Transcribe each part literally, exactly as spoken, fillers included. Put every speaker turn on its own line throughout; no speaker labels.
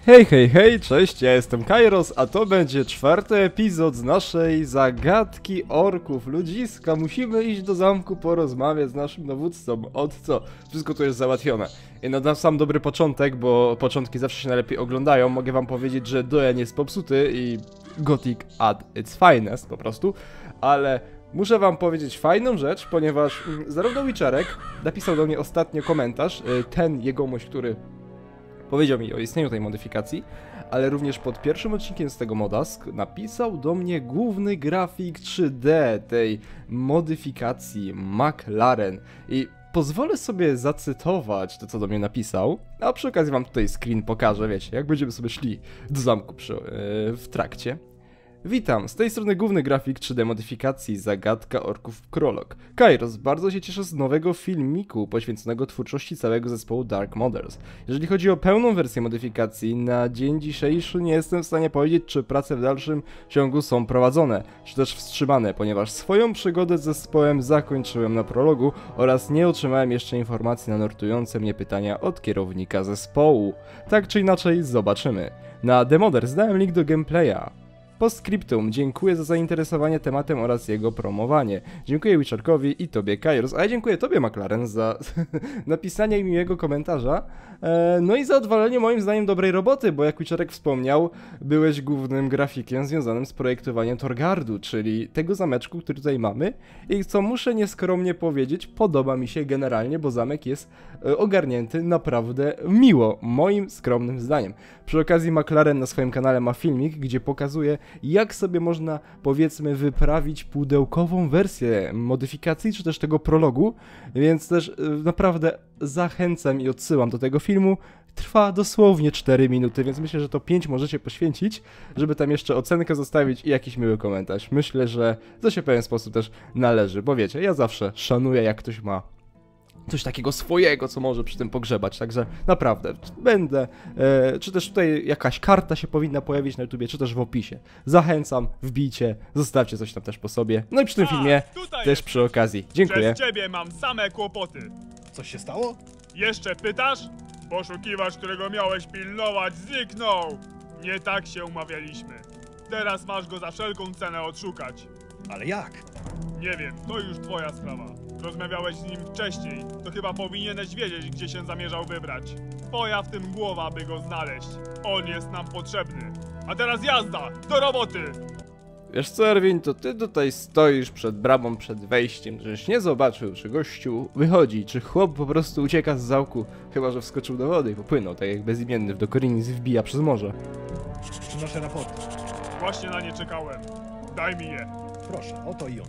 Hej, hej, hej, cześć, ja jestem Kairos, a to będzie czwarty epizod z naszej zagadki orków. Ludziska, musimy iść do zamku porozmawiać z naszym dowódcą. Od co? Wszystko tu jest załatwione. I na sam dobry początek, bo początki zawsze się najlepiej oglądają, mogę wam powiedzieć, że Dojan jest popsuty i Gothic at its finest po prostu, ale muszę wam powiedzieć fajną rzecz, ponieważ zarówno Witcherek napisał do mnie ostatnio komentarz, ten jegomość, który powiedział mi o istnieniu tej modyfikacji, ale również pod pierwszym odcinkiem z tego moda napisał do mnie główny grafik trzy D tej modyfikacji McLaren i pozwolę sobie zacytować to, co do mnie napisał, a przy okazji wam tutaj screen pokażę, wiecie, jak będziemy sobie szli do zamku przy, yy, w trakcie. Witam, z tej strony główny grafik trzy D modyfikacji Zagadka Orków Prolog. Kairos, bardzo się cieszę z nowego filmiku poświęconego twórczości całego zespołu Dark Mothers. Jeżeli chodzi o pełną wersję modyfikacji, na dzień dzisiejszy nie jestem w stanie powiedzieć, czy prace w dalszym ciągu są prowadzone, czy też wstrzymane, ponieważ swoją przygodę z zespołem zakończyłem na prologu oraz nie otrzymałem jeszcze informacji na nurtujące mnie pytania od kierownika zespołu. Tak czy inaczej, zobaczymy. Na The Mothers dałem link do gameplaya. Postscriptum, dziękuję za zainteresowanie tematem oraz jego promowanie. Dziękuję Witcherkowi i tobie, Kairos, a ja dziękuję tobie, McLaren, za napisanie miłego komentarza. E, no i za odwalenie moim zdaniem dobrej roboty, bo jak Witcherek wspomniał, byłeś głównym grafikiem związanym z projektowaniem Torgardu, czyli tego zameczku, który tutaj mamy. I co muszę nieskromnie powiedzieć, podoba mi się generalnie, bo zamek jest e, ogarnięty naprawdę miło, moim skromnym zdaniem. Przy okazji McLaren na swoim kanale ma filmik, gdzie pokazuje, jak sobie można, powiedzmy, wyprawić pudełkową wersję modyfikacji, czy też tego prologu, więc też yy, naprawdę zachęcam i odsyłam do tego filmu. Trwa dosłownie cztery minuty, więc myślę, że to pięć możecie poświęcić, żeby tam jeszcze ocenkę zostawić i jakiś miły komentarz. Myślę, że to się w pewien sposób też należy, bo wiecie, ja zawsze szanuję, jak ktoś ma coś takiego swojego, co może przy tym pogrzebać, także naprawdę będę, e, czy też tutaj jakaś karta się powinna pojawić na YouTubie, czy też w opisie. Zachęcam, wbijcie, zostawcie coś tam też po sobie. No i przy tym
A,
filmie też
jest.
przy okazji. Dziękuję.
Przez ciebie mam same kłopoty.
Coś się stało?
Jeszcze pytasz? Poszukiwacz, którego miałeś pilnować, zniknął. Nie tak się umawialiśmy. Teraz masz go za wszelką cenę odszukać.
Ale jak?
Nie wiem, to już twoja sprawa. Rozmawiałeś z nim wcześniej, to chyba powinieneś wiedzieć, gdzie się zamierzał wybrać. Twoja w tym głowa, by go znaleźć. On jest nam potrzebny. A teraz jazda! Do roboty!
Wiesz co, Erwin, to ty tutaj stoisz przed bramą, przed wejściem, żeś nie zobaczył, czy gościu wychodzi, czy chłop po prostu ucieka z zamku, chyba że wskoczył do wody i popłynął, tak jak bezimienny w Dokorinis wbija przez morze.
Przynoszę raporty.
Właśnie na nie czekałem. Daj mi je.
Proszę, oto i on.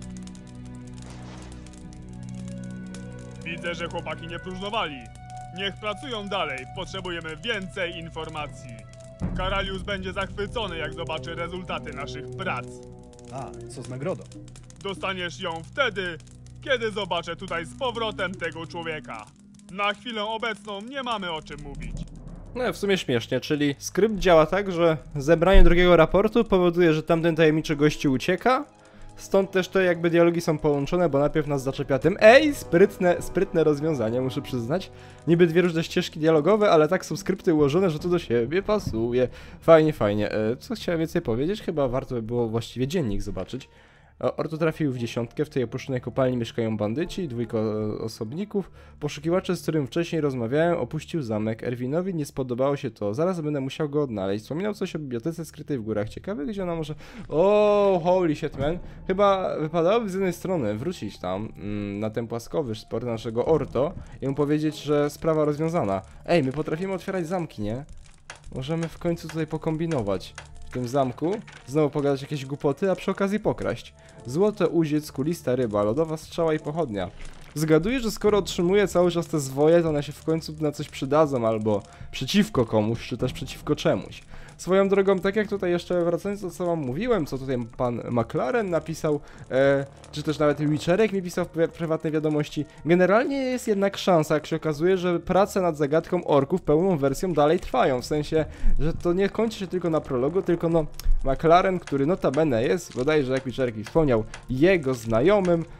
Widzę, że chłopaki nie próżnowali. Niech pracują dalej, potrzebujemy więcej informacji. Karalius będzie zachwycony, jak zobaczy rezultaty naszych prac.
A, co z nagrodą?
Dostaniesz ją wtedy, kiedy zobaczę tutaj z powrotem tego człowieka. Na chwilę obecną nie mamy o czym mówić.
No w sumie śmiesznie, czyli skrypt działa tak, że zebranie drugiego raportu powoduje, że tamten tajemniczy gościu ucieka. Stąd też te jakby dialogi są połączone, bo najpierw nas zaczepia tym. Ej, sprytne, sprytne rozwiązanie, muszę przyznać. Niby dwie różne ścieżki dialogowe, ale tak są skrypty ułożone, że to do siebie pasuje. Fajnie, fajnie. E, co chciałem więcej powiedzieć? Chyba warto by było właściwie dziennik zobaczyć. Orto trafił w dziesiątkę, w tej opuszczonej kopalni mieszkają bandyci, dwójka osobników. Poszukiwacze, z którym wcześniej rozmawiałem, opuścił zamek. Erwinowi nie spodobało się to, zaraz będę musiał go odnaleźć. Wspominał coś o bibliotece skrytej w górach. Ciekawe, gdzie ona może... O, holy shit, man. Chyba wypadałoby z jednej strony wrócić tam, mm, na ten płaskowyż sport naszego Orto i mu powiedzieć, że sprawa rozwiązana. Ej, my potrafimy otwierać zamki, nie? Możemy w końcu tutaj pokombinować. W tym zamku, znowu pogadać jakieś głupoty, a przy okazji pokraść. Złote uziec, kulista ryba, lodowa strzała i pochodnia. Zgaduję, że skoro otrzymuję cały czas te zwoje, to one się w końcu na coś przydadzą, albo przeciwko komuś, czy też przeciwko czemuś. Swoją drogą, tak jak tutaj jeszcze wracając do co wam mówiłem, co tutaj pan McLaren napisał, e, czy też nawet Witcherek mi pisał w prywatnej wiadomości, generalnie jest jednak szansa, jak się okazuje, że prace nad zagadką orków pełną wersją dalej trwają, w sensie, że to nie kończy się tylko na prologu, tylko no McLaren, który notabene jest, bodajże jak Witcherek wspomniał, jego znajomym,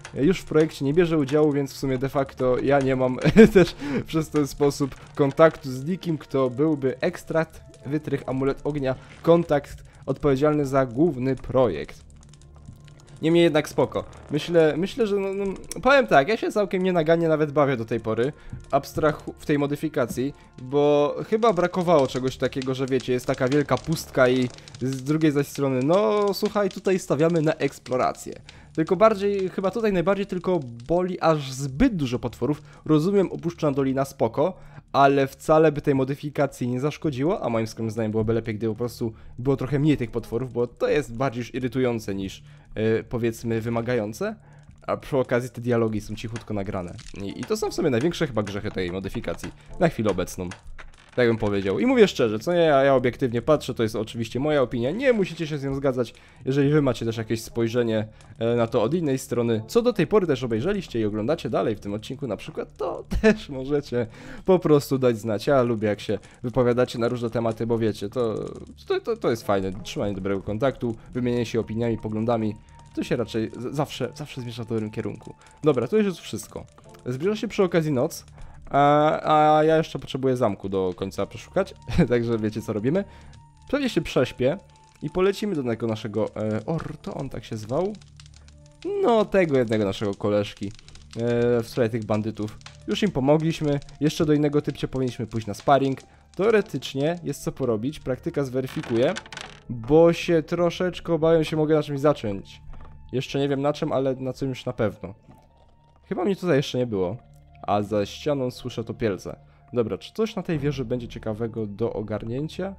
już w projekcie nie bierze udziału, więc w sumie de facto ja nie mam też przez ten sposób kontaktu z nikim, kto byłby ekstrakt, wytrych, amulet ognia, kontakt odpowiedzialny za główny projekt. Niemniej jednak spoko. Myślę, myślę, że no, no, powiem tak, ja się całkiem nienagannie nawet bawię do tej pory, abstrahu w tej modyfikacji, bo chyba brakowało czegoś takiego, że wiecie, jest taka wielka pustka i z drugiej zaś strony, no słuchaj, tutaj stawiamy na eksplorację. Tylko bardziej, chyba tutaj najbardziej tylko boli aż zbyt dużo potworów. Rozumiem, opuszczona dolina spoko, ale wcale by tej modyfikacji nie zaszkodziło, a moim skromnym zdaniem byłoby lepiej, gdyby po prostu było trochę mniej tych potworów, bo to jest bardziej już irytujące niż yy, powiedzmy wymagające, a przy okazji te dialogi są cichutko nagrane. I, I to są w sumie największe chyba grzechy tej modyfikacji, na chwilę obecną. Tak bym powiedział. I mówię szczerze, co nie, ja, ja obiektywnie patrzę, to jest oczywiście moja opinia, nie musicie się z nią zgadzać, jeżeli wy macie też jakieś spojrzenie e, na to od innej strony, co do tej pory też obejrzeliście i oglądacie dalej w tym odcinku na przykład, to też możecie po prostu dać znać. Ja lubię, jak się wypowiadacie na różne tematy, bo wiecie, to, to, to, to jest fajne, trzymanie dobrego kontaktu, wymienienie się opiniami, poglądami, to się raczej zawsze, zawsze zmierza w dobrym kierunku. Dobra, to już jest wszystko. Zbliża się przy okazji noc. A, a ja jeszcze potrzebuję zamku do końca przeszukać, także wiecie co robimy. Pewnie się prześpię i polecimy do tego naszego e, Orto, on tak się zwał. No, tego jednego naszego koleżki e, w sprawie tych bandytów. Już im pomogliśmy, jeszcze do innego typcia powinniśmy pójść na sparring. Teoretycznie jest co porobić, praktyka zweryfikuje, bo się troszeczkę obawiam, się mogę na czymś zacząć. Jeszcze nie wiem na czym, ale na czymś na pewno. Chyba mnie tutaj jeszcze nie było. A za ścianą słyszę topielce. Dobra, czy coś na tej wieży będzie ciekawego do ogarnięcia?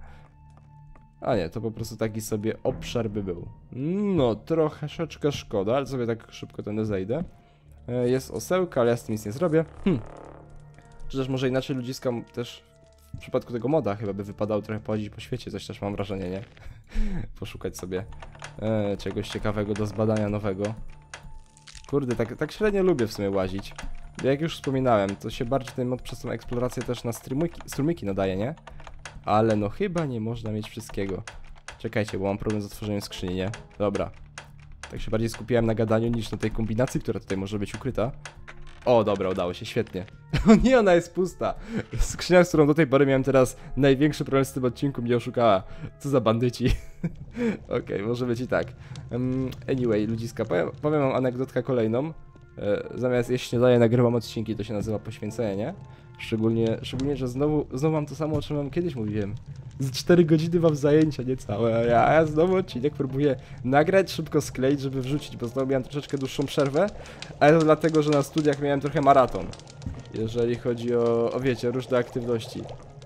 A nie, to po prostu taki sobie obszar by był. No, troszeczkę szkoda, ale sobie tak szybko tędy zejdę. Jest osełka, ale ja z tym nic nie zrobię. Hm. Czy też może inaczej ludziska też w przypadku tego moda chyba by wypadało trochę pochodzić po świecie, coś też mam wrażenie, nie? Poszukać sobie e, czegoś ciekawego do zbadania nowego. Kurde, tak, tak średnio lubię w sumie łazić. Jak już wspominałem, to się bardziej ten mod przez tą eksplorację też na strumyki, strumyki nadaje, nie? Ale no chyba nie można mieć wszystkiego. Czekajcie, bo mam problem z otworzeniem skrzyni, nie? Dobra. Tak się bardziej skupiałem na gadaniu niż na tej kombinacji, która tutaj może być ukryta. O, dobra, udało się, świetnie. O nie, ona jest pusta. Skrzynia, z którą do tej pory miałem teraz największy problem z tym odcinku, mnie oszukała. Co za bandyci. Okej, okay, może być i tak. Um, anyway, ludziska, powiem, powiem wam anegdotkę kolejną. E, zamiast jeść śniadanie, nagrywam odcinki, to się nazywa poświęcenie, nie? Szczególnie, szczególnie, że znowu, znowu mam to samo, o czym wam kiedyś mówiłem. Z cztery godziny mam zajęcia niecałe, a ja, a ja znowu odcinek próbuję nagrać, szybko skleić, żeby wrzucić, bo znowu miałem troszeczkę dłuższą przerwę, ale to dlatego, że na studiach miałem trochę maraton, jeżeli chodzi o, o wiecie, różne aktywności.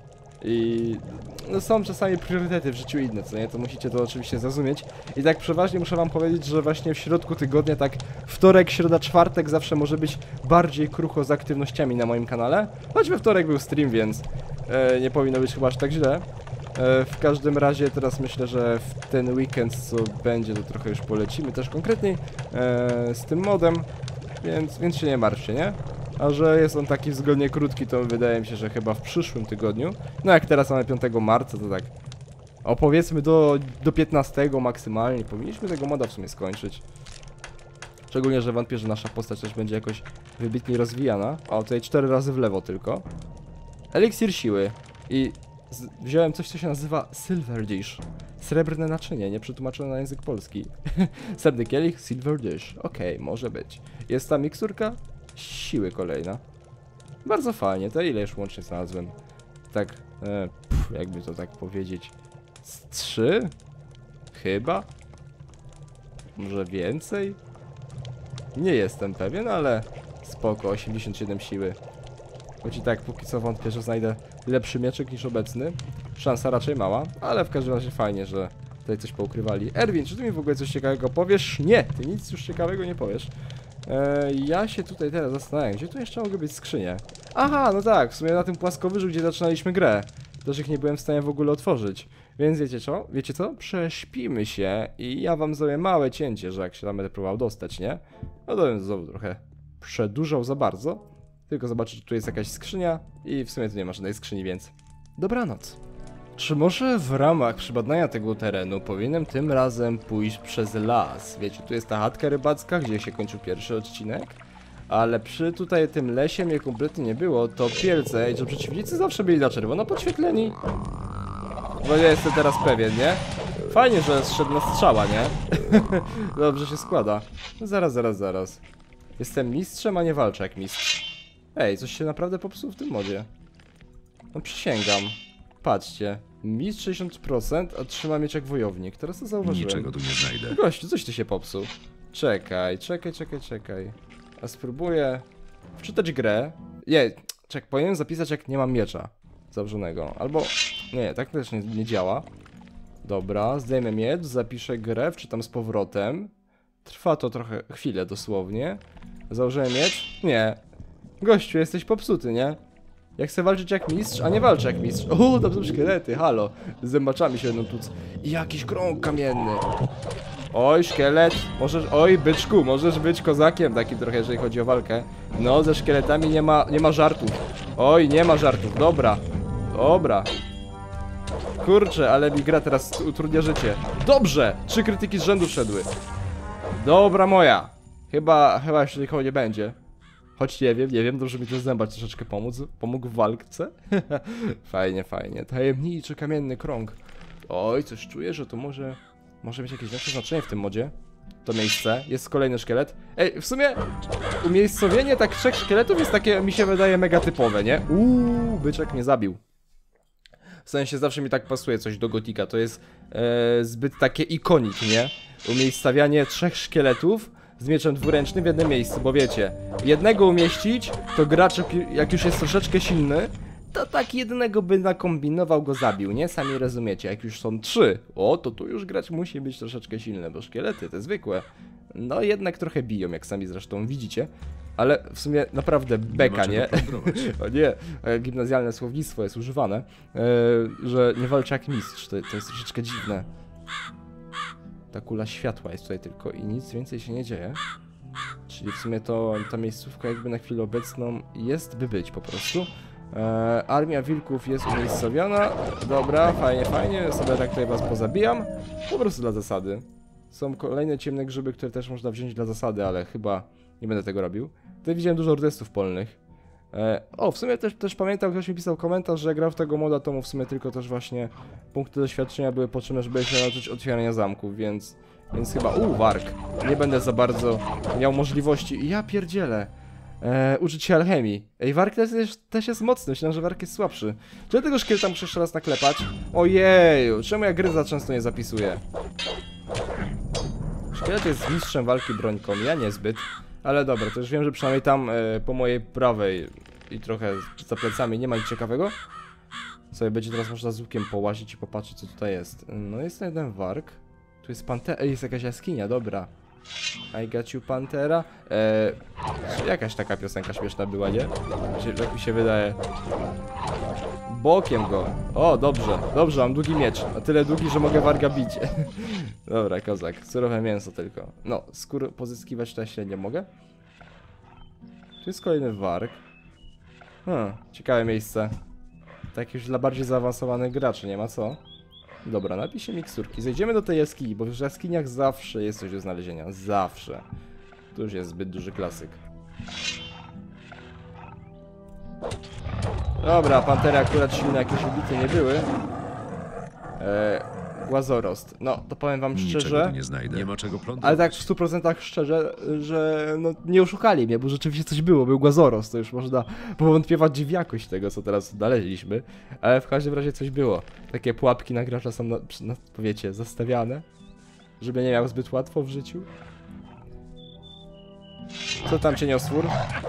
I no są czasami priorytety w życiu inne, co nie? To musicie to oczywiście zrozumieć. I tak przeważnie muszę wam powiedzieć, że właśnie w środku tygodnia, tak wtorek, środa, czwartek zawsze może być bardziej krucho z aktywnościami na moim kanale. Choć we wtorek był stream, więc e, nie powinno być chyba aż tak źle. E, w każdym razie teraz myślę, że w ten weekend co będzie, to trochę już polecimy też konkretniej e, z tym modem, więc, więc się nie martwcie, nie? A że jest on taki względnie krótki, to wydaje mi się, że chyba w przyszłym tygodniu. No jak teraz mamy piątego marca, to tak o powiedzmy do, do piętnastego maksymalnie powinniśmy tego moda w sumie skończyć. Szczególnie, że wątpię, że nasza postać też będzie jakoś wybitnie rozwijana. O, tutaj cztery razy w lewo tylko. Eliksir siły. I z, wziąłem coś, co się nazywa Silver Dish. Srebrne naczynie, nie przetłumaczone na język polski. Srebrny kielich, Silver Dish. Okej, okay, może być. Jest ta miksturka siły kolejna. Bardzo fajnie, to ile już łącznie znalazłem? Tak, e, pff, jakby to tak powiedzieć. Z trzy? Chyba? Może więcej? Nie jestem pewien, ale spoko, osiemdziesiąt siedem siły. Choć i tak póki co wątpię, że znajdę lepszy mieczyk niż obecny. Szansa raczej mała, ale w każdym razie fajnie, że tutaj coś poukrywali. Erwin, czy ty mi w ogóle coś ciekawego powiesz? Nie, ty nic już ciekawego nie powiesz. Eee, ja się tutaj teraz zastanawiam, gdzie tu jeszcze mogły być skrzynie? Aha, no tak, w sumie na tym płaskowyżu, gdzie zaczynaliśmy grę. Też ich nie byłem w stanie w ogóle otworzyć. Więc wiecie co? Wiecie co? Prześpimy się i ja wam zrobię małe cięcie, że jak się tam będę próbował dostać, nie? No to bym znowu trochę przedłużał za bardzo. Tylko zobaczyć, że tu jest jakaś skrzynia i w sumie tu nie ma żadnej skrzyni, więc dobranoc. Czy może w ramach przebadania tego terenu powinienem tym razem pójść przez las? Wiecie, tu jest ta chatka rybacka, gdzie się kończył pierwszy odcinek. Ale przy tutaj tym lesie mnie kompletnie nie było, to Pielce i że przeciwnicy zawsze byli na czerwono podświetleni. Bo ja jestem teraz pewien, nie? Fajnie, że zszedł na strzała, nie? Dobrze się składa. No zaraz, zaraz, zaraz. Jestem mistrzem, a nie walczę jak mistrz. Ej, coś się naprawdę popsuło w tym modzie. No przysięgam. Patrzcie. Mistrz sześćdziesiąt procent, a trzyma mieć jak wojownik. Teraz to zauważyłem.
Niczego tu nie znajdę.
Gościu, coś tu się popsuł. Czekaj, czekaj, czekaj, czekaj. A spróbuję wczytać grę. Nie, czekaj, powinienem zapisać jak nie mam miecza założonego. Albo, nie, tak też nie, nie działa. Dobra, zdejmę miecz, zapiszę grę, wczytam z powrotem. Trwa to trochę, chwilę dosłownie. Założyłem miecz? Nie. Gościu, jesteś popsuty, nie? Ja chcę walczyć jak mistrz, a nie walczę jak mistrz. O, tam są szkielety, halo. Z zębaczami się będą tuc. I jakiś krąg kamienny. Oj, szkielet, możesz, oj, byczku, możesz być kozakiem takim trochę, jeżeli chodzi o walkę. No, ze szkieletami nie ma, nie ma żartów. Oj, nie ma żartów, dobra. Dobra. Kurczę, ale mi gra teraz utrudnia życie. Dobrze, trzy krytyki z rzędu wszedły. Dobra moja. Chyba, chyba jeszcze nikogo nie będzie. Choć nie wiem, nie wiem, dobrze mi też zębać troszeczkę pomóc, pomógł w walce. Fajnie, fajnie. Tajemniczy kamienny krąg. Oj, coś czuję, że to może... Może mieć jakieś większe znaczenie w tym modzie. To miejsce. Jest kolejny szkielet. Ej, w sumie umiejscowienie tak trzech szkieletów jest takie, mi się wydaje, mega typowe, nie? Uuu, byczek mnie zabił. W sensie zawsze mi tak pasuje coś do Gotika. To jest e, zbyt takie ikonik, nie? Umiejscawianie trzech szkieletów z mieczem dwuręcznym w jednym miejscu, bo wiecie, jednego umieścić, to gracz jak już jest troszeczkę silny, to tak jednego by nakombinował, go zabił, nie? Sami rozumiecie, jak już są trzy, o, to tu już gracz musi być troszeczkę silny, bo szkielety, te zwykłe, no jednak trochę biją, jak sami zresztą widzicie, ale w sumie naprawdę beka, nie? O nie, gimnazjalne słownictwo jest używane, e, że nie walczy jak mistrz, to, to jest troszeczkę dziwne. Ta kula światła jest tutaj tylko i nic więcej się nie dzieje. Czyli w sumie to ta miejscówka jakby na chwilę obecną jest by być po prostu. E, armia wilków jest umiejscowiona. Dobra, fajnie, fajnie. Sobie tak tutaj was pozabijam. Po prostu dla zasady. Są kolejne ciemne grzyby, które też można wziąć dla zasady, ale chyba nie będę tego robił. Tutaj widziałem dużo ordestów polnych. E, o, w sumie też, też pamiętam, ktoś mi pisał komentarz, że grał w tego moda, to mu w sumie tylko też właśnie punkty doświadczenia były potrzebne, żeby się nauczyć otwierania zamków, więc... Więc chyba... Uuu, wark. Nie będę za bardzo miał możliwości... Ja pierdzielę. E, uczyć się alchemii. Ej, wark też jest, też jest mocny, myślałem, że wark jest słabszy. Czy tego szkieleta muszę jeszcze raz naklepać? Ojeju, czemu ja gry za często nie zapisuję? Szkielet jest mistrzem walki brońką, ja niezbyt. Ale dobra, to już wiem, że przynajmniej tam e, po mojej prawej i trochę za plecami nie ma nic ciekawego. Sobie będzie teraz można z łukiem połazić i popatrzeć, co tutaj jest. No jest jeden wark. Tu jest pantera, jest jakaś jaskinia, dobra. I got you, pantera. Eee, jakaś taka piosenka śmieszna była, nie? Jak mi się wydaje. Bokiem go. O, dobrze, dobrze, mam długi miecz. Na tyle długi, że mogę warga bić. Dobra, kozak. Surowe mięso tylko. No, skór pozyskiwać to ja średnio mogę. Tu jest kolejny warg. Hmm, ciekawe miejsce. Tak już dla bardziej zaawansowanych graczy, nie ma co. Dobra, napiszę miksturki. Zejdziemy do tej jaskini, bo w jaskiniach zawsze jest coś do znalezienia. Zawsze. To już jest zbyt duży klasyk. Dobra, pantery akurat silne jakieś ubite nie były. Eee, Głazorost. No, to powiem wam szczerze.
Nie znajdę. Nie ma czego plądrować.
Ale tak w stu procentach szczerze, że no, nie oszukali mnie, bo rzeczywiście coś było. Był Głazorost, to już można powątpiewać w jakość tego, co teraz znaleźliśmy. Ale w każdym razie coś było. Takie pułapki na gracza są, na, na, powiecie, zastawiane. Żeby nie miał zbyt łatwo w życiu. Co tam, cienioswór?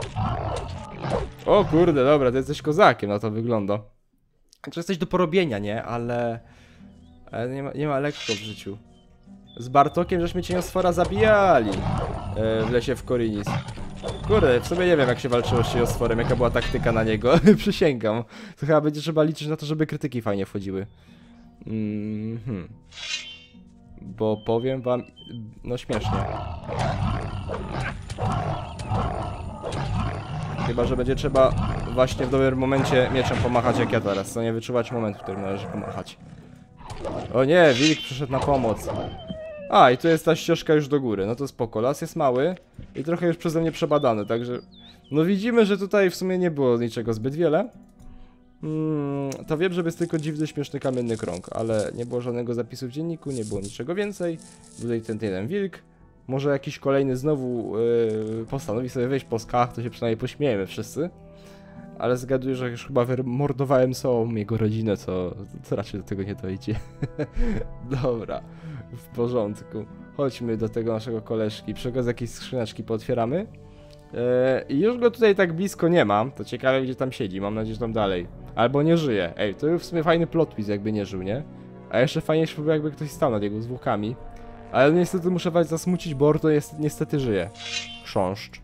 O kurde, dobra, to jesteś kozakiem, na to wygląda. To jest coś do porobienia, nie? Ale... Ale nie ma, nie ma lekko w życiu. Z Bartokiem żeśmy cienioswora zabijali e, w lesie w Korinis. Kurde, w sumie nie wiem, jak się walczyło z cieniosworem, jaka była taktyka na niego. Przysięgam. To chyba będzie trzeba liczyć na to, żeby krytyki fajnie wchodziły. Mm -hmm. Bo powiem wam... No śmiesznie. Chyba że będzie trzeba właśnie w dobrym momencie mieczem pomachać jak ja teraz, co nie wyczuwać momentu, w którym należy pomachać. O nie, wilk przyszedł na pomoc. A, i tu jest ta ścieżka już do góry, no to spoko, las jest mały i trochę już przeze mnie przebadany, także... No widzimy, że tutaj w sumie nie było niczego zbyt wiele. Hmm, to wiem, że jest tylko dziwny, śmieszny kamienny krąg, ale nie było żadnego zapisu w dzienniku, nie było niczego więcej. Tutaj ten jeden wilk. Może jakiś kolejny znowu yy, postanowi sobie wejść po skałach, to się przynajmniej pośmiejemy wszyscy. Ale zgaduję, że już chyba wymordowałem całą jego rodzinę, co, co raczej do tego nie dojdzie. Dobra, w porządku. Chodźmy do tego naszego koleżki. Przy okazji jakieś skrzyneczki pootwieramy. I yy, już go tutaj tak blisko nie mam. To ciekawe, gdzie tam siedzi. Mam nadzieję, że tam dalej. Albo nie żyje. Ej, to już w sumie fajny plot twist, jakby nie żył, nie? A jeszcze fajniejsze by było, jakby ktoś stał nad jego zwłokami. Ale niestety muszę was zasmucić, bo Orto jest, niestety żyje. Chrząszcz.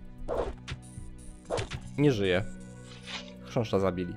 Nie żyje. Chrząszcza zabili.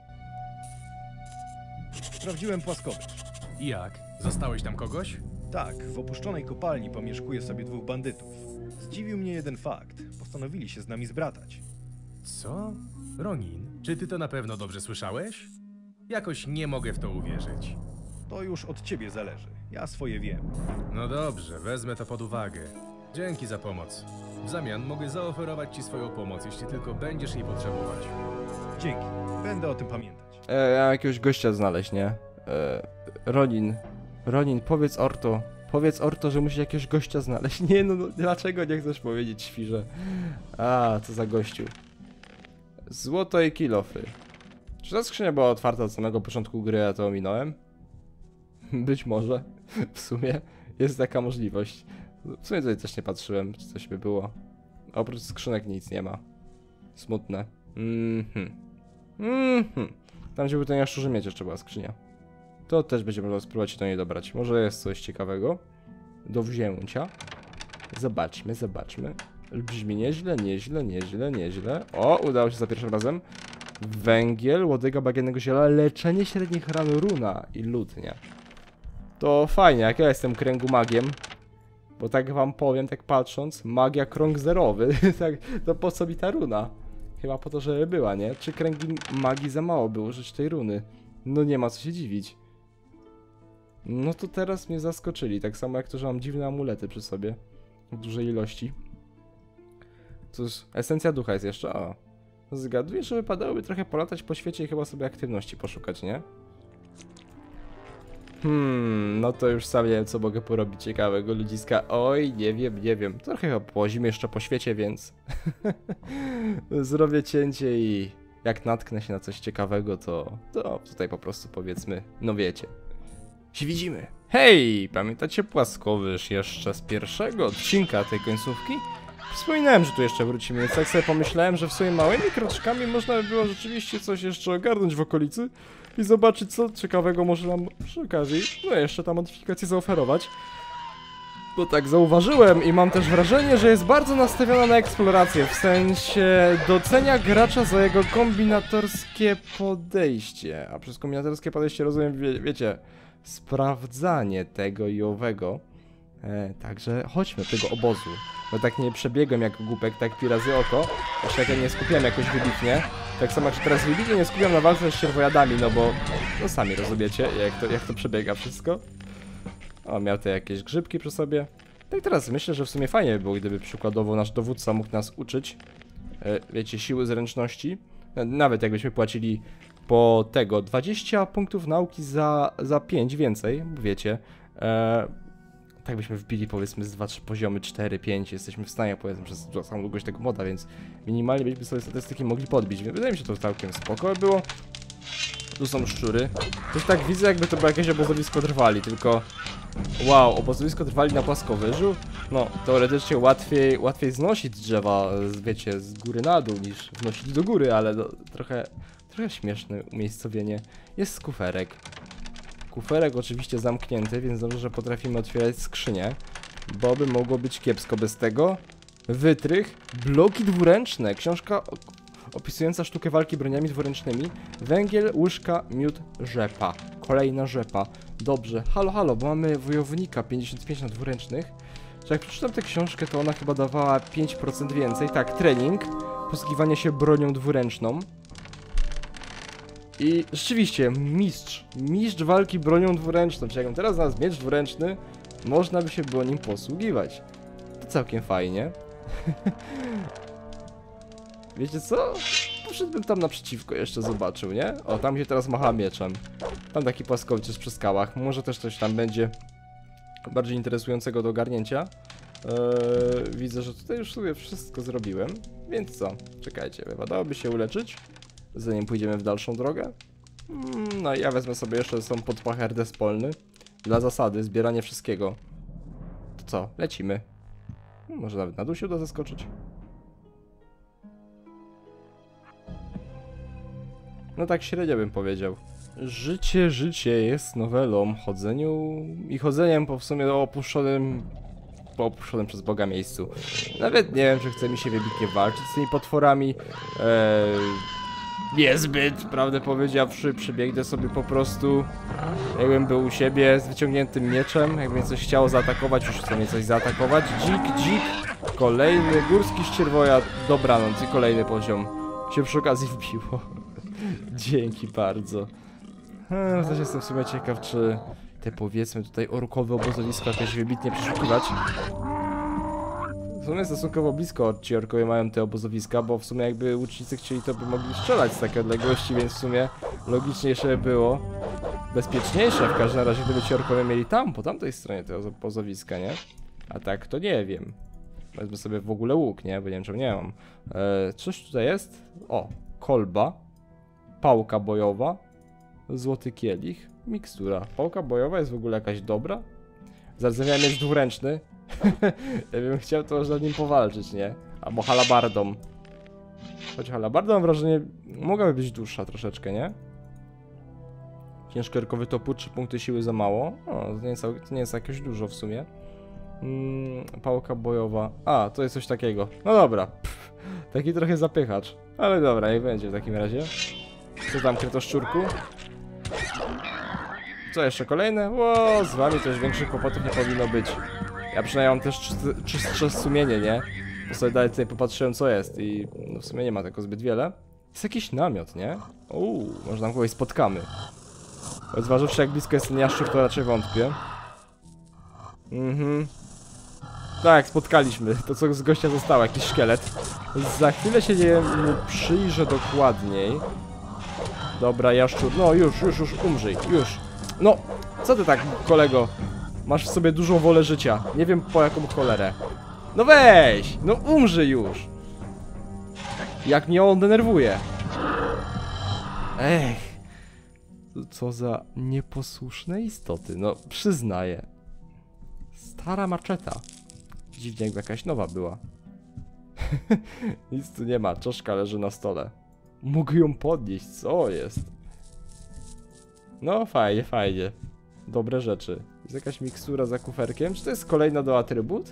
Sprawdziłem płaskowyż.
I jak? Zastałeś tam kogoś?
Tak, w opuszczonej kopalni pomieszkuje sobie dwóch bandytów. Zdziwił mnie jeden fakt. Postanowili się z nami zbratać.
Co? Ronin, czy ty to na pewno dobrze słyszałeś? Jakoś nie mogę w to uwierzyć.
To już od ciebie zależy. Ja swoje wiem.
No dobrze, wezmę to pod uwagę. Dzięki za pomoc. W zamian mogę zaoferować ci swoją pomoc, jeśli tylko będziesz jej potrzebować.
Dzięki. Będę o tym pamiętać.
E, ja mam jakiegoś gościa znaleźć, nie? E, Ronin. Ronin, powiedz Orto. Powiedz Orto, że musi jakiegoś gościa znaleźć. Nie no, no dlaczego nie chcesz powiedzieć, świrze? A, co za gościu. Złoto i kilofy. Czy ta skrzynia była otwarta od samego początku gry, a to ominąłem? Być może. W sumie jest taka możliwość. W sumie tutaj też nie patrzyłem, czy coś by było. Oprócz skrzynek nic nie ma. Smutne. Mhm. Mhm. Tam gdzie był ten jaszczurzy miecz jeszcze była skrzynia. To też będziemy mogli spróbować się do niej dobrać. Może jest coś ciekawego do wzięcia. Zobaczmy, zobaczmy. Brzmi nieźle, nieźle, nieźle, nieźle. O, udało się za pierwszym razem. Węgiel, łodyga bagiennego ziela, leczenie średnich ran, runa i lutnia. To fajnie, jak ja jestem kręgu magiem. Bo tak wam powiem, tak patrząc, magia krąg zerowy. Tak, to po co mi ta runa? Chyba po to, żeby była, nie? Czy kręgi magii za mało było użyć tej runy? No nie ma co się dziwić. No to teraz mnie zaskoczyli, tak samo jak to, że mam dziwne amulety przy sobie. W dużej ilości. Cóż, esencja ducha jest jeszcze, o. Zgaduję, że wypadałoby trochę polatać po świecie i chyba sobie aktywności poszukać, nie? Hmm, no to już sam nie wiem, co mogę porobić ciekawego, ludziska. Oj, nie wiem, nie wiem. Trochę chyba połazimy jeszcze po świecie, więc... Zrobię cięcie i... Jak natknę się na coś ciekawego, to... To tutaj po prostu powiedzmy, no wiecie. Się widzimy. Hej! Pamiętacie płaskowyż jeszcze z pierwszego odcinka tej końcówki? Wspominałem, że tu jeszcze wrócimy, więc tak sobie pomyślałem, że w sumie małymi kroczkami można by było rzeczywiście coś jeszcze ogarnąć w okolicy i zobaczyć, co ciekawego może nam przy okazji, no jeszcze ta modyfikacja zaoferować. Bo tak zauważyłem i mam też wrażenie, że jest bardzo nastawiona na eksplorację, w sensie docenia gracza za jego kombinatorskie podejście. A przez kombinatorskie podejście rozumiem, wie, wiecie, sprawdzanie tego i owego. E, także chodźmy do tego obozu. Bo tak nie przebiegłem jak głupek, tak pi razy oko. Jeszcze jak ja nie skupiałem jakoś wybitnie. Tak samo jak się teraz wybitnie nie skupiam na walce z sierwojadami, no bo... No sami rozumiecie, jak to, jak to przebiega wszystko. O, miał te jakieś grzybki przy sobie. Tak teraz myślę, że w sumie fajnie by było, gdyby przykładowo nasz dowódca mógł nas uczyć. E, wiecie, siły zręczności. Nawet jakbyśmy płacili po tego dwadzieścia punktów nauki za, za pięć więcej, wiecie. E, tak byśmy wbili powiedzmy z dwa trzy poziomy, cztery pięć, jesteśmy w stanie powiedzmy przez samą długość tego moda, więc minimalnie byśmy sobie statystyki mogli podbić, więc wydaje mi się to całkiem spoko było. Tu są szczury. Też tak widzę, jakby to było jakieś obozowisko trwali, tylko... Wow, obozowisko trwali na płaskowyżu? No, teoretycznie łatwiej, łatwiej znosić drzewa, wiecie, z góry na dół, niż wnosić do góry, ale no, trochę, trochę śmieszne umiejscowienie. Jest kuferek. Kuferek oczywiście zamknięty, więc dobrze, że potrafimy otwierać skrzynię, bo by mogło być kiepsko bez tego. Wytrych, bloki dwuręczne, książka opisująca sztukę walki broniami dwuręcznymi, węgiel, łyżka, miód, rzepa. Kolejna rzepa. Dobrze, halo, halo, bo mamy wojownika pięćdziesiąt pięć na dwuręcznych. Że jak przeczytam tę książkę, to ona chyba dawała pięć procent więcej. Tak, trening, posługiwanie się bronią dwuręczną. I rzeczywiście, mistrz, mistrz walki bronią dwuręczną, czyli jakbym teraz znalazł miecz dwuręczny, można by się było nim posługiwać. To całkiem fajnie. Wiecie co? Poszedłbym tam naprzeciwko jeszcze zobaczył, nie? O, tam się teraz macha mieczem. Tam taki płaskowiec przy skałach, może też coś tam będzie bardziej interesującego do ogarnięcia. Eee, widzę, że tutaj już sobie wszystko zrobiłem, więc co? Czekajcie, wypadałoby się uleczyć, zanim pójdziemy w dalszą drogę. Mm, no i ja wezmę sobie jeszcze są podpachę despolny. Dla zasady, zbieranie wszystkiego. To co? Lecimy. Może nawet na dół się uda zaskoczyć. No tak średnio bym powiedział. Życie, życie jest nowelą, chodzeniu i chodzeniem po w sumie opuszczonym, po opuszczonym przez Boga miejscu. Nawet nie wiem, czy chce mi się wybitnie walczyć z tymi potworami. Eee, niezbyt, prawdę powiedziawszy, przebiegnę sobie po prostu, jakbym był u siebie z wyciągniętym mieczem, jakbym coś chciał zaatakować, już chce mnie coś zaatakować. Dzik, dzik, kolejny górski ścierwojad, dobranoc i kolejny poziom. Się przy okazji wbiło. Dzięki bardzo. Hmm, też jestem w sumie ciekaw, czy te powiedzmy tutaj orkowe obozowiska jakoś wybitnie przeszukiwać. W sumie stosunkowo blisko ci orkowie mają te obozowiska, bo w sumie jakby łucznicy chcieli, to by mogli strzelać z takiej odległości, więc w sumie logiczniejsze było, bezpieczniejsze w każdym razie, gdyby ci orkowie mieli tam, po tamtej stronie tego obozowiska, nie? A tak to nie wiem. Wezmę sobie w ogóle łuk, nie? Bo nie wiem, czemu nie mam. Eee, coś tutaj jest? O, kolba. Pałka bojowa. Złoty kielich. Mikstura. Pałka bojowa jest w ogóle jakaś dobra? Zamiast mieć dwuręczny. Ja bym chciał, to można nim powalczyć, nie? Albo halabardą. Choć halabardą mam wrażenie, mogłaby być dłuższa troszeczkę, nie? Ciężkorkowy topór, trzy punkty siły za mało. O, to nie jest, to nie jest jakoś dużo w sumie. Mm, pałka bojowa. A, to jest coś takiego. No dobra. Pff, taki trochę zapychacz. Ale dobra, niech będzie w takim razie. Co tam, krytoszczurku? Co jeszcze kolejne? Ło, z wami też większych kłopotów nie powinno być. Ja przynajmniej mam też czystsze, czystsze sumienie, nie? Bo sobie dalej tutaj popatrzyłem, co jest i no w sumie nie ma tego zbyt wiele. Jest jakiś namiot, nie? Uuu, może tam kogoś spotkamy. Choć zważywszy, jak blisko jest ten jaszczur, to raczej wątpię. Mhm. Tak, spotkaliśmy. To, co z gościa zostało, jakiś szkielet. Za chwilę się nie przyjrzę dokładniej. Dobra, jaszczur. No już, już, już, umrzyj, już. No, co ty tak, kolego? Masz w sobie dużą wolę życia. Nie wiem po jaką cholerę. No weź! No umrzyj już! Jak mnie on denerwuje. Ech. Co za nieposłuszne istoty. No, przyznaję. Stara maczeta. Dziwnie jakby jakaś nowa była. Nic tu nie ma, czaszka leży na stole. Mogę ją podnieść, co jest? No fajnie, fajnie. Dobre rzeczy. Jest jakaś mikstura za kuferkiem? Czy to jest kolejna do atrybut?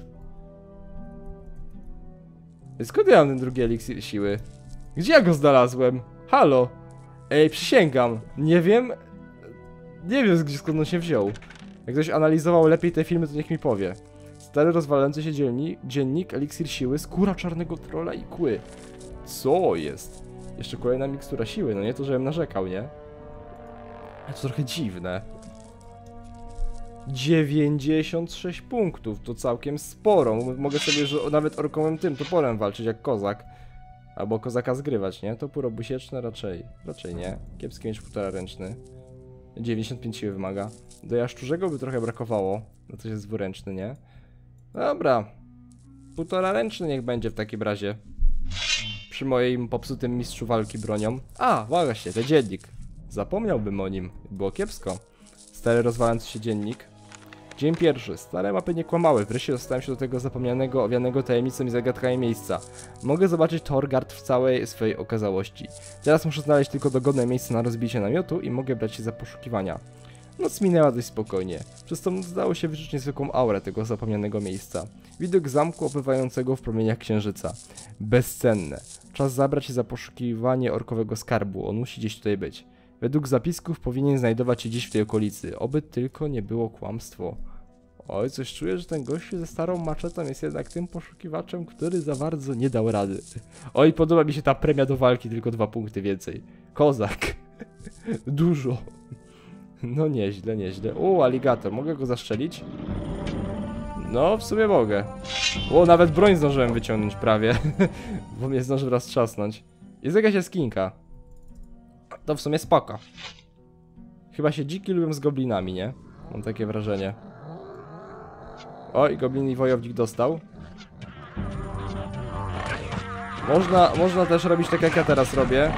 Skąd ja mam ten drugi eliksir siły? Gdzie ja go znalazłem? Halo? Ej, przysięgam. Nie wiem... Nie wiem gdzie skąd on się wziął. Jak ktoś analizował lepiej te filmy, to niech mi powie. Stary rozwalający się dziennik, dziennik, eliksir siły, skóra czarnego trolla i kły. Co jest? Jeszcze kolejna mikstura siły, no nie to, żebym narzekał, nie? A to trochę dziwne. dziewięćdziesiąt sześć punktów, to całkiem sporo. Mogę sobie że nawet orkowym tym toporem walczyć jak kozak. Albo kozaka zgrywać, nie? Topór obusieczny raczej. Raczej nie. Kiepski miecz półtora ręczny. dziewięćdziesiąt pięć siły wymaga. Do jaszczurzego by trochę brakowało. No to jest dwuręczny, nie? Dobra. Półtora ręczny niech będzie w takim razie. Przy moim popsutym mistrzu walki bronią. A, właśnie, ten dziennik. Zapomniałbym o nim. Było kiepsko. Stary rozwalający się dziennik. Dzień pierwszy. Stare mapy nie kłamały. Wreszcie dostałem się do tego zapomnianego, owianego tajemnicą i zagadkami miejsca. Mogę zobaczyć Torgard w całej swojej okazałości. Teraz muszę znaleźć tylko dogodne miejsce na rozbicie namiotu i mogę brać się za poszukiwania. Noc minęła dość spokojnie. Przez to zdało się wyczuć niezwykłą aurę tego zapomnianego miejsca. Widok zamku opływającego w promieniach księżyca. Bezcenne. Czas zabrać się za poszukiwanie orkowego skarbu. On musi gdzieś tutaj być. Według zapisków powinien znajdować się gdzieś w tej okolicy. Oby tylko nie było kłamstwo. Oj, coś czuję, że ten gościu ze starą maczetą jest jednak tym poszukiwaczem, który za bardzo nie dał rady. Oj, podoba mi się ta premia do walki, tylko dwa punkty więcej. Kozak. Dużo. No nieźle, nieźle. O, aligator. Mogę go zastrzelić? No, w sumie mogę. O, nawet broń zdążyłem wyciągnąć prawie. Bo mnie zdążył raz trzasnąć. Jest jakaś jaskinka. To w sumie spoko. Chyba się dziki lubią z goblinami, nie? Mam takie wrażenie. Oj, goblin i wojownik dostał. Można, można też robić tak jak ja teraz robię.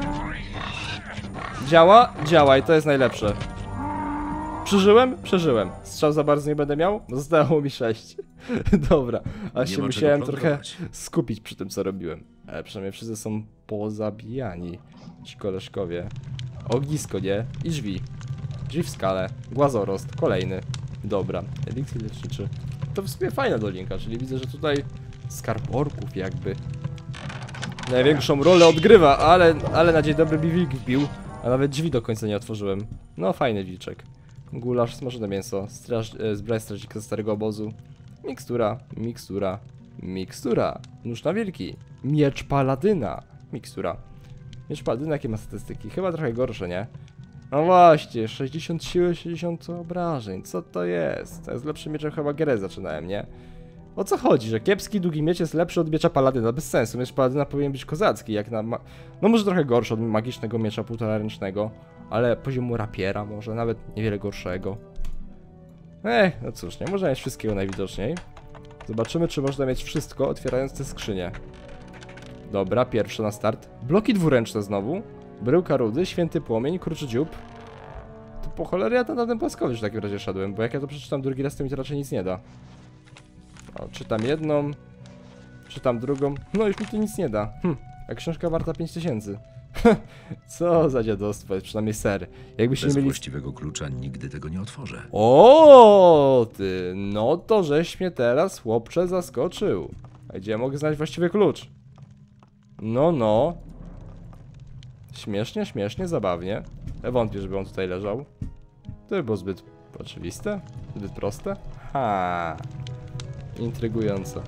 Działa? Działa i to jest najlepsze. Przeżyłem? Przeżyłem. Strzał za bardzo nie będę miał? Zostało mi sześć. Dobra, a
Nie
się
ma
musiałem
czego
trochę
plądrować.
skupić przy tym, co robiłem. Ale przynajmniej wszyscy są pozabijani. Ci koleżkowie. Ognisko, nie? I drzwi. Drzwi w skale. Głazorost. Kolejny. Dobra. Eliksir leczniczy. To w sumie fajna dolinka, czyli widzę, że tutaj skarb orków jakby największą rolę odgrywa, ale, ale na dzień dobry mi wilk wbił, a nawet drzwi do końca nie otworzyłem. No fajny wilczek. Gulasz, smażone mięso, straż, e, zbroj strażnika ze starego obozu, mikstura, mikstura, mikstura, nóż na wilki, miecz paladyna, mikstura. Miecz paladyna, jakie ma statystyki? Chyba trochę gorsze, nie? No właśnie, sześćdziesiąt siły, sześćdziesiąt obrażeń, co to jest? To jest lepszym mieczem, chyba grę zaczynałem, nie? O co chodzi, że kiepski długi miecz jest lepszy od miecza paladyna? Bez sensu, miecz paladyna powinien być kozacki, jak na... Ma no może trochę gorszy od magicznego miecza półtora ręcznego, ale poziomu rapiera może, nawet niewiele gorszego. Ech, no cóż, nie można mieć wszystkiego najwidoczniej. Zobaczymy, czy można mieć wszystko, otwierając te skrzynie. Dobra, pierwsze na start. Bloki dwuręczne znowu. Bryłka rudy, święty płomień, kruczy dziób. To po cholerę ja na ten płaskowyż w takim razie szedłem, bo jak ja to przeczytam drugi raz, to mi to raczej nic nie da. O, czytam jedną, czytam drugą, no już mi to nic nie da. Hm, a książka warta pięć tysięcy. Co za dziadostwo, jest przynajmniej ser. Jakbyście
Bez
nie mieli...
właściwego klucza nigdy tego nie otworzę.
O, ty, no to żeś mnie teraz, chłopcze, zaskoczył. A gdzie ja mogę znaleźć właściwy klucz? No, no. Śmiesznie, śmiesznie, zabawnie. Ja wątpię, żeby on tutaj leżał. To by było zbyt oczywiste, zbyt proste. Ha. Intrygujące.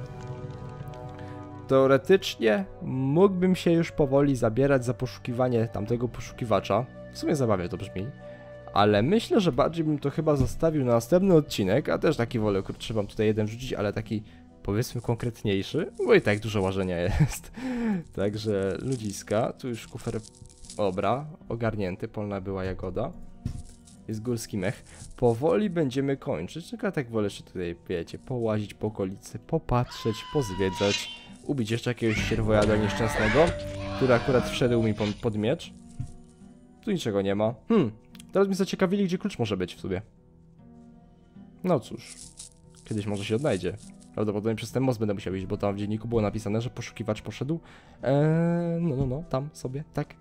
Teoretycznie mógłbym się już powoli zabierać za poszukiwanie tamtego poszukiwacza. W sumie zabawnie to brzmi. Ale myślę, że bardziej bym to chyba zostawił na następny odcinek, a też taki wolę, kurczę, wam tutaj jeden wrzucić, ale taki powiedzmy konkretniejszy, bo i tak dużo łażenia jest. Także ludziska, tu już kufer, dobra, ogarnięty, polna była jagoda. Jest górski mech. Powoli będziemy kończyć, tylko ja tak wolę jeszcze tutaj, wiecie, połazić po okolicy, popatrzeć, pozwiedzać, ubić jeszcze jakiegoś sierwojada nieszczęsnego, który akurat wszedł mi pod miecz. Tu niczego nie ma. Hmm, teraz mi zaciekawili, gdzie klucz może być w sobie. No cóż, kiedyś może się odnajdzie. Prawdopodobnie przez ten most będę musiał iść, bo tam w dzienniku było napisane, że poszukiwacz poszedł. Eee, no, no, no, tam sobie, tak.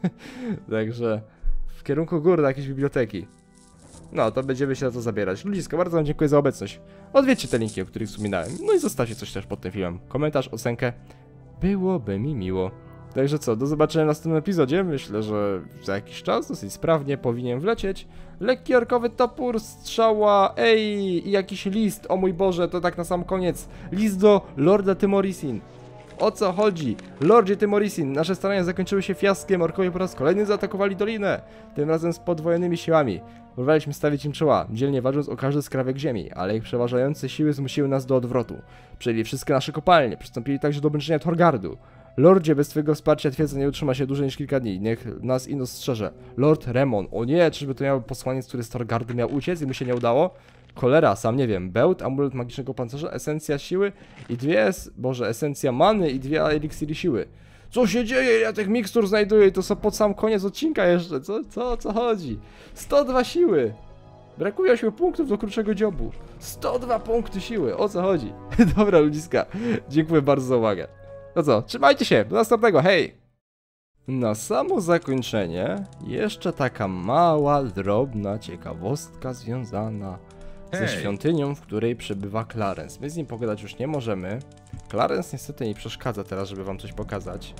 Także w kierunku góry do jakiejś biblioteki. No, to będziemy się na to zabierać. Ludziska, bardzo wam dziękuję za obecność. Odwiedźcie te linki, o których wspominałem. No i zostawcie coś też pod tym filmem. Komentarz, ocenkę. Byłoby mi miło. Także co, do zobaczenia w następnym epizodzie. Myślę, że za jakiś czas dosyć sprawnie powinien wlecieć. Lekki orkowy topór, strzała, ej, i jakiś list, o mój Boże, to tak na sam koniec. List do Lorda Tymorisin. O co chodzi? Lordzie Tymorisin, nasze starania zakończyły się fiaskiem, orkowie po raz kolejny zaatakowali dolinę. Tym razem z podwojonymi siłami. Próbowaliśmy stawić im czoła, dzielnie walcząc o każdy skrawek ziemi, ale ich przeważające siły zmusiły nas do odwrotu. Przejęli wszystkie nasze kopalnie, przystąpili także do obręczenia Thorgardu. Lordzie, bez twojego wsparcia twierdza nie utrzyma się dłużej niż kilka dni. Niech nas ino strzeże. Lord Remon. O nie, czyżby to miał posłaniec, który z Thorgardu miał uciec i mu się nie udało? Cholera, sam nie wiem. Bełt, amulet magicznego pancerza, esencja siły i dwie... Boże, esencja many i dwie eliksiry siły. Co się dzieje? Ja tych mikstur znajduję i to są pod sam koniec odcinka jeszcze. Co, co, co chodzi? sto dwa siły. Brakuje ośmiu punktów do krótszego dziobu. sto dwa punkty siły. O co chodzi? Dobra, ludziska. Dziękuję bardzo za uwagę. No co, trzymajcie się, do następnego, hej! Na samo zakończenie jeszcze taka mała, drobna ciekawostka związana
Hej.
ze świątynią, w której przebywa Clarence. My z nim pogadać już nie możemy. Clarence niestety mi przeszkadza teraz, żeby wam coś pokazać.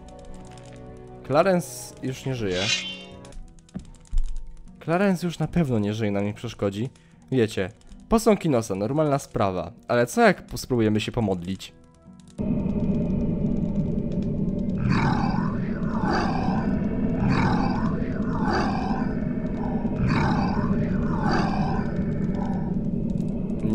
Clarence już nie żyje. Clarence już na pewno nie żyje, nam nie przeszkodzi. Wiecie, posąg Kinosa, normalna sprawa, ale co jak spróbujemy się pomodlić?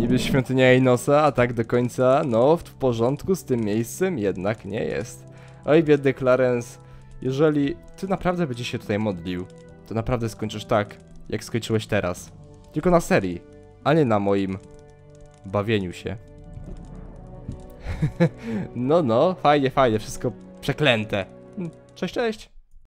niby świątynia Einosa, a tak do końca, no, w porządku z tym miejscem jednak nie jest. Oj, biedny Clarence, jeżeli ty naprawdę będziesz się tutaj modlił, to naprawdę skończysz tak, jak skończyłeś teraz. Tylko na serii, a nie na moim bawieniu się. No, no, fajnie, fajnie, wszystko przeklęte. Cześć, cześć.